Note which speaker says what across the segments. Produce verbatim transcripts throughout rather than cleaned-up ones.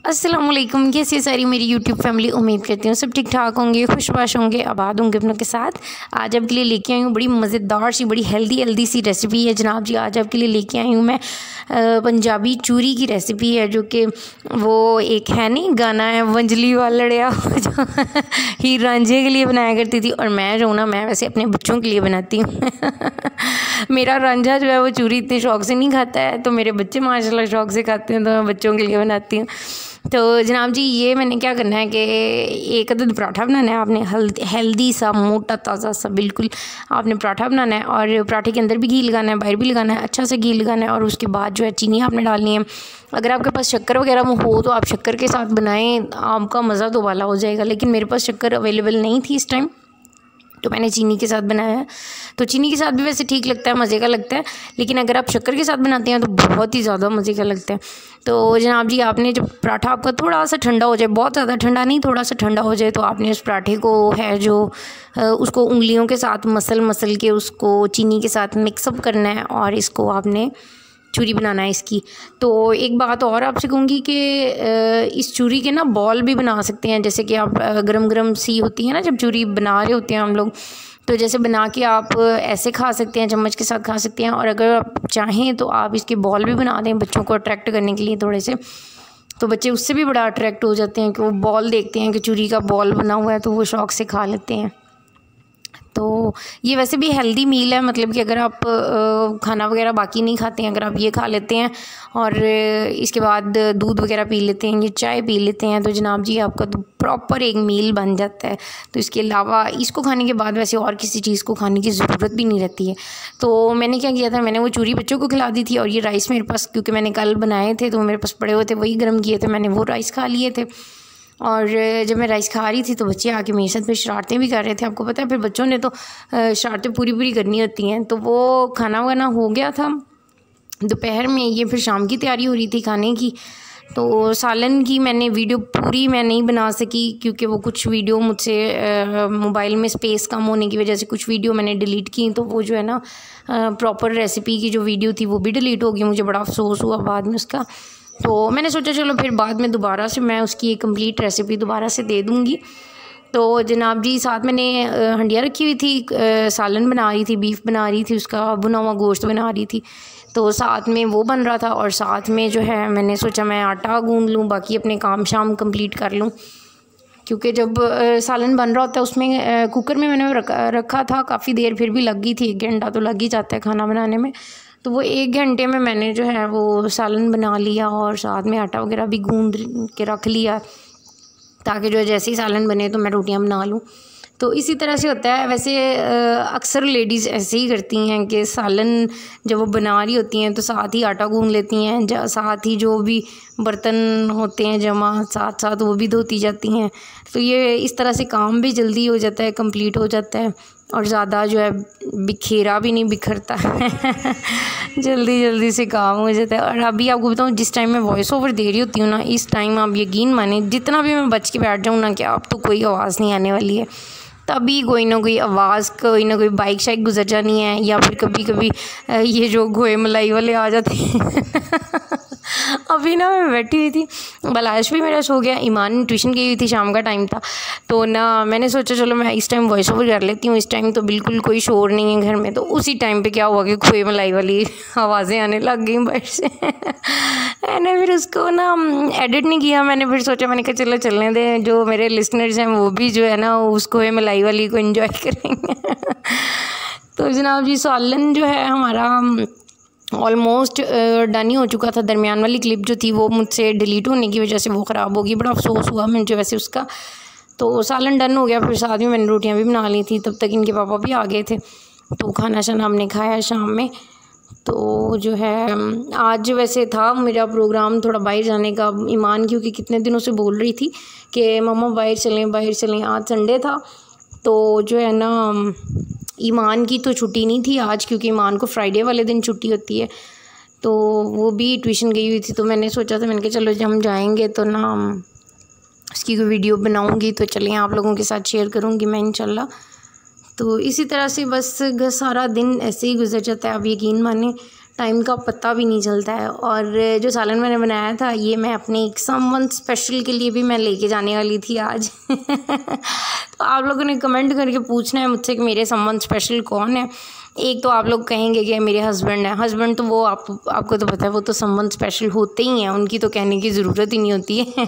Speaker 1: अस्सलामुअलैकुम। कैसी सारी मेरी यूट्यूब फैमिली, उम्मीद करती हूँ सब ठीक ठाक होंगे, खुशबाश होंगे, आबाद होंगे अपनों के साथ। आज आपके लिए लेके आई हूँ बड़ी मज़ेदार सी, बड़ी हेल्दी हेल्दी सी रेसिपी है जनाब जी। आज आपके लिए लेके आई हूँ मैं पंजाबी चूरी की रेसिपी है, जो कि वो एक है नहीं गाना है वंजली वाल लड़िया जो हीर रांझे के लिए बनाया करती थी। और मैं जो ना मैं वैसे अपने बच्चों के लिए बनाती हूँ मेरा रांझा जो है वो चूरी इतने शौक से नहीं खाता है, तो मेरे बच्चे माशाल्लाह शौक से खाते हैं, तो मैं बच्चों के लिए बनाती हूँ। तो जनाब जी ये मैंने क्या करना है कि एक अदद पराठा बनाना है आपने, हेल्दी सा मोटा ताज़ा सा बिल्कुल आपने पराठा बनाना है। और पराठे के अंदर भी घी लगाना है, बाहर भी लगाना है, अच्छा से घी लगाना है। और उसके बाद जो है चीनी आपने डालनी है। अगर आपके पास शक्कर वगैरह हो तो आप शक्कर के साथ बनाएं, आपका मज़ा तो वाला हो जाएगा। लेकिन मेरे पास शक्कर अवेलेबल नहीं थी इस टाइम, तो मैंने चीनी के साथ बनाया है। तो चीनी के साथ भी वैसे ठीक लगता है, मज़े का लगता है, लेकिन अगर आप शक्कर के साथ बनाते हैं तो बहुत ही ज़्यादा मज़े का लगता है। तो जनाब जी आपने जब पराठा आपका थोड़ा सा ठंडा हो जाए, बहुत ज़्यादा ठंडा नहीं, थोड़ा सा ठंडा हो जाए, तो आपने उस पराठे को है जो उसको उंगलियों के साथ मसल मसल के उसको चीनी के साथ मिक्सअप करना है और इसको आपने चूरी बनाना है इसकी। तो एक बात और आपसे कहूँगी कि इस चूरी के ना बॉल भी बना सकते हैं, जैसे कि आप गरम गरम सी होती है ना जब चूरी बना रहे होते हैं हम लोग, तो जैसे बना के आप ऐसे खा सकते हैं, चम्मच के साथ खा सकते हैं। और अगर आप चाहें तो आप इसके बॉल भी बना दें बच्चों को अट्रैक्ट करने के लिए थोड़े से, तो बच्चे उससे भी बड़ा अट्रैक्ट हो जाते हैं कि वो बॉल देखते हैं कि चूरी का बॉल बना हुआ है, तो वो शौक़ से खा लेते हैं। तो ये वैसे भी हेल्दी मील है, मतलब कि अगर आप खाना वगैरह बाकी नहीं खाते हैं, अगर आप ये खा लेते हैं और इसके बाद दूध वगैरह पी लेते हैं, ये चाय पी लेते हैं, तो जनाब जी आपका तो प्रॉपर एक मील बन जाता है। तो इसके अलावा इसको खाने के बाद वैसे और किसी चीज़ को खाने की ज़रूरत भी नहीं रहती है। तो मैंने क्या किया था, मैंने वो चूरी बच्चों को खिला दी थी, और ये राइस मेरे पास, क्योंकि मैंने कल बनाए थे तो मेरे पास पड़े हुए थे, वही गर्म किए थे, मैंने वो राइस खा लिए थे। और जब मैं राइस खा रही थी तो बच्चे आके मेरे साथ फिर शरारतें भी कर रहे थे। आपको पता है फिर बच्चों ने तो शरारतें पूरी पूरी करनी होती हैं। तो वो खाना वाना हो गया था दोपहर में, ये फिर शाम की तैयारी हो रही थी खाने की। तो सालन की मैंने वीडियो पूरी मैं नहीं बना सकी, क्योंकि वो कुछ वीडियो मुझसे मोबाइल में स्पेस कम होने की वजह से कुछ वीडियो मैंने डिलीट की, तो वो जो है ना प्रॉपर रेसिपी की जो वीडियो थी वो भी डिलीट हो गई। मुझे बड़ा अफसोस हुआ बाद में उसका। तो मैंने सोचा चलो फिर बाद में दोबारा से मैं उसकी एक कंप्लीट रेसिपी दोबारा से दे दूँगी। तो जनाब जी साथ मैंने हंडिया रखी हुई थी, सालन बना रही थी, बीफ बना रही थी, उसका भुना हुआ गोश्त बना रही थी, तो साथ में वो बन रहा था। और साथ में जो है मैंने सोचा मैं आटा गूंद लूँ, बाकी अपने काम शाम कंप्लीट कर लूँ, क्योंकि जब सालन बन रहा होता है उसमें कुकर में मैंने रखा रखा था काफ़ी देर, फिर भी लग गई थी, एक घंटा तो लग ही जाता है खाना बनाने में। तो वो एक घंटे में मैंने जो है वो सालन बना लिया और साथ में आटा वगैरह भी गूंद के रख लिया, ताकि जो है जैसे ही सालन बने तो मैं रोटियां बना लूँ। तो इसी तरह से होता है। वैसे अक्सर लेडीज़ ऐसे ही करती हैं कि सालन जब वो बना रही होती हैं तो साथ ही आटा गूंद लेती हैं, साथ ही जो भी बर्तन होते हैं जमा साथ साथ वो भी धोती जाती हैं। तो ये इस तरह से काम भी जल्दी हो जाता है, कंप्लीट हो जाता है, और ज़्यादा जो है बिखेरा भी नहीं बिखरता है जल्दी जल्दी से काम हो जाता है। और अभी आपको बताऊँ, जिस टाइम मैं वॉइस ओवर दे रही होती हूँ ना, इस टाइम आप यकीन माने जितना भी मैं बच के बैठ जाऊँ ना कि अब तो कोई आवाज़ नहीं आने वाली है, तभी कोई ना कोई आवाज़, कोई ना कोई बाइक शाइक गुजर जानी है, या फिर कभी कभी ये जो घोए मलाई वाले आ जाते हैं अभी ना मैं बैठी हुई थी, बलाश भी मेरा सो गया, ईमान ट्यूशन गई हुई थी, शाम का टाइम था, तो ना मैंने सोचा चलो मैं इस टाइम वॉइस ओवर कर लेती हूँ, इस टाइम तो बिल्कुल कोई शोर नहीं है घर में। तो उसी टाइम पे क्या हुआ कि खोए मलाई वाली आवाज़ें आने लग गई बाहर से मैंने फिर उसको ना एडिट नहीं किया, मैंने फिर सोचा, मैंने कहा चलो चलने दें, जो मेरे लिसनर्स हैं वो भी जो है ना उस खोए मलाई वाली को एंजॉय करेंगे तो जनाब जी सालन जो है हमारा ऑलमोस्ट डन ही हो चुका था। दरमियान वाली क्लिप जो थी वो मुझसे डिलीट होने की वजह से वो ख़राब हो गई, बड़ा अफसोस हुआ मुझे वैसे उसका। तो सालन डन हो गया, फिर साथ में मैंने रोटियां भी बना ली थी, तब तक इनके पापा भी आ गए थे, तो खाना शाना हमने खाया शाम में। तो जो है आज वैसे था मेरा प्रोग्राम थोड़ा बाहर जाने का, ईमान क्योंकि कितने दिनों से बोल रही थी कि मम्मा बाहर चलें बाहर चलें, आज संडे था, तो जो है ना ईमान की तो छुट्टी नहीं थी आज, क्योंकि ईमान को फ्राइडे वाले दिन छुट्टी होती है, तो वो भी ट्यूशन गई हुई थी। तो मैंने सोचा था, मैंने कहा चलो जब हम जाएंगे तो ना उसकी कोई वीडियो बनाऊंगी, तो चलिए आप लोगों के साथ शेयर करूंगी मैं इंशाल्लाह। तो इसी तरह से बस सारा दिन ऐसे ही गुजर जाता है। आप यकीन माने टाइम का पता भी नहीं चलता है। और जो सालन मैंने बनाया था ये मैं अपने एक समवन स्पेशल के लिए भी मैं लेके जाने वाली थी आज। तो आप लोगों ने कमेंट करके पूछना है मुझसे कि मेरे समवन स्पेशल कौन है। एक तो आप लोग कहेंगे कि मेरे हस्बैंड हैं, हस्बैंड तो वो आप आपको तो पता है वो तो समवन स्पेशल होते ही हैं, उनकी तो कहने की ज़रूरत ही नहीं होती है।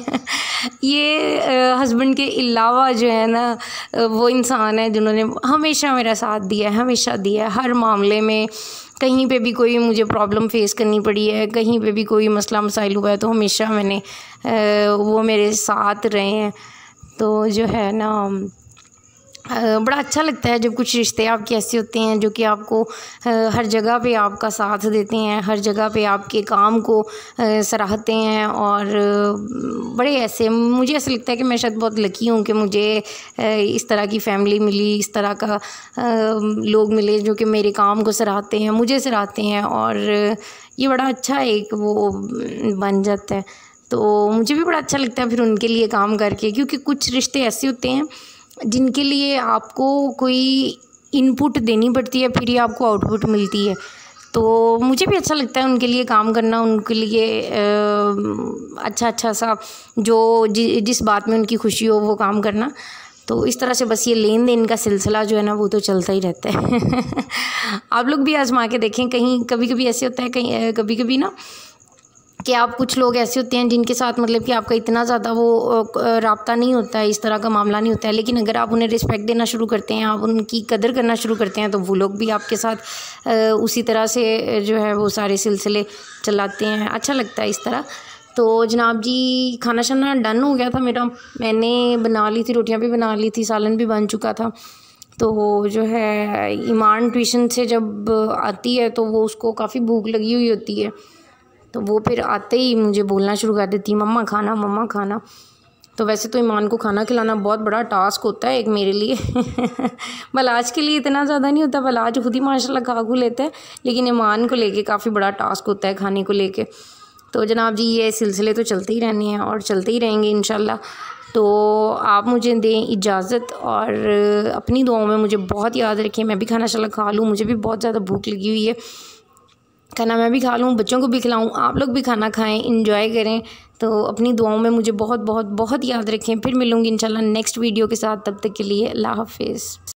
Speaker 1: ये हस्बैंड के अलावा जो है ना वो इंसान है जिन्होंने हमेशा मेरा साथ दिया है, हमेशा दिया है हर मामले में। कहीं पे भी कोई मुझे प्रॉब्लम फेस करनी पड़ी है, कहीं पे भी कोई मसला मसाइल हुआ है तो हमेशा मैंने वो मेरे साथ रहे हैं। तो जो है ना बड़ा अच्छा लगता है जब कुछ रिश्ते आपके ऐसे होते हैं जो कि आपको हर जगह पे आपका साथ देते हैं, हर जगह पे आपके काम को सराहते हैं। और बड़े ऐसे मुझे ऐसा लगता है कि मैं शायद बहुत लकी हूँ कि मुझे इस तरह की फ़ैमिली मिली, इस तरह का लोग मिले जो कि मेरे काम को सराहते हैं, मुझे सराहते हैं। और ये बड़ा अच्छा एक वो बन जाता है। तो मुझे भी बड़ा अच्छा लगता है फिर उनके लिए काम करके, क्योंकि कुछ रिश्ते ऐसे होते हैं जिनके लिए आपको कोई इनपुट देनी पड़ती है फिर ही आपको आउटपुट मिलती है। तो मुझे भी अच्छा लगता है उनके लिए काम करना, उनके लिए अच्छा अच्छा सा जो जि, जिस बात में उनकी खुशी हो वो काम करना। तो इस तरह से बस ये लेन देन का सिलसिला जो है ना वो तो चलता ही रहता है। आप लोग भी आजमा के देखें, कहीं कभी कभी ऐसे होता है, कहीं कभी कभी ना कि आप कुछ लोग ऐसे होते हैं जिनके साथ मतलब कि आपका इतना ज़्यादा वो राब्ता नहीं होता है, इस तरह का मामला नहीं होता है, लेकिन अगर आप उन्हें रिस्पेक्ट देना शुरू करते हैं, आप उनकी कदर करना शुरू करते हैं तो वो लोग भी आपके साथ उसी तरह से जो है वो सारे सिलसिले चलाते हैं। अच्छा लगता है इस तरह। तो जनाब जी खाना शाना डन हो गया था मेरा, मैंने बना ली थी, रोटियाँ भी बना ली थी, सालन भी बन चुका था। तो जो है ईमान ट्यूशन से जब आती है तो वो उसको काफ़ी भूख लगी हुई होती है, तो वो फिर आते ही मुझे बोलना शुरू कर देती मम्मा खाना मम्मा खाना। तो वैसे तो ईमान को खाना खिलाना बहुत बड़ा टास्क होता है एक मेरे लिए। बलाज के लिए इतना ज़्यादा नहीं होता, बलाज खुद ही माशाल्लाह खा खू लेते हैं, लेकिन ईमान को लेके काफ़ी बड़ा टास्क होता है खाने को लेके। तो जनाब जी ये सिलसिले तो चलते ही रहने हैं और चलते ही रहेंगे इंशाल्लाह। तो आप मुझे दें इजाज़त और अपनी दुआओं में मुझे बहुत याद रखें। मैं भी खाना शाला खा लूँ, मुझे भी बहुत ज़्यादा भूख लगी हुई है, खाना मैं भी खा लूँ, बच्चों को भी खिलाऊँ, आप लोग भी खाना खाएं, इंजॉय करें। तो अपनी दुआओं में मुझे बहुत बहुत बहुत याद रखें। फिर मिलूँगी इंशाल्लाह नेक्स्ट वीडियो के साथ, तब तक के लिए अल्लाह हाफ़िज़।